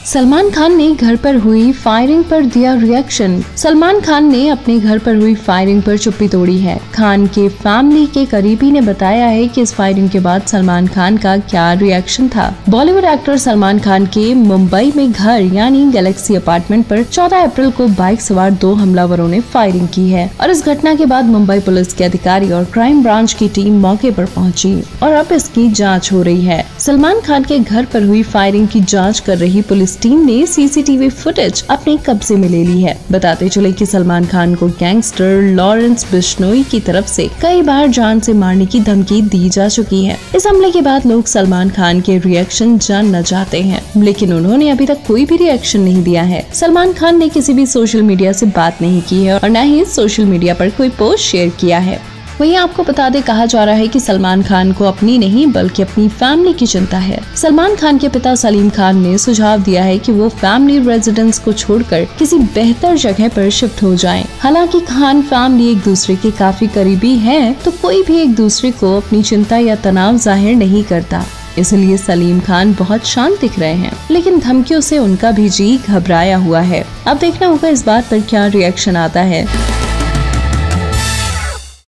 सलमान खान ने घर पर हुई फायरिंग पर दिया रिएक्शन। सलमान खान ने अपने घर पर हुई फायरिंग पर चुप्पी तोड़ी है। खान के फैमिली के करीबी ने बताया है कि इस फायरिंग के बाद सलमान खान का क्या रिएक्शन था। बॉलीवुड एक्टर सलमान खान के मुंबई में घर यानी गैलेक्सी अपार्टमेंट पर 14 अप्रैल को बाइक सवार 2 हमलावरों ने फायरिंग की है और इस घटना के बाद मुंबई पुलिस के अधिकारी और क्राइम ब्रांच की टीम मौके पर पहुंची और अब इसकी जाँच हो रही है। सलमान खान के घर पर हुई फायरिंग की जाँच कर रही पुलिस टीम ने सीसीटीवी फुटेज अपने कब्जे में ले ली है। बताते चले कि सलमान खान को गैंगस्टर लॉरेंस बिश्नोई की तरफ से कई बार जान से मारने की धमकी दी जा चुकी है। इस हमले के बाद लोग सलमान खान के रिएक्शन जानना चाहते हैं, लेकिन उन्होंने अभी तक कोई भी रिएक्शन नहीं दिया है। सलमान खान ने किसी भी सोशल मीडिया से बात नहीं की है और न ही सोशल मीडिया पर कोई पोस्ट शेयर किया है। वहीं आपको बता दे, कहा जा रहा है कि सलमान खान को अपनी नहीं बल्कि अपनी फैमिली की चिंता है। सलमान खान के पिता सलीम खान ने सुझाव दिया है कि वो फैमिली रेजिडेंस को छोड़कर किसी बेहतर जगह पर शिफ्ट हो जाएं। हालांकि खान फैमिली एक दूसरे के काफी करीबी है, तो कोई भी एक दूसरे को अपनी चिंता या तनाव जाहिर नहीं करता, इसलिए सलीम खान बहुत शांत दिख रहे हैं, लेकिन धमकियों से उनका भी जी घबराया हुआ है। अब देखना होगा इस बात पर क्या रिएक्शन आता है।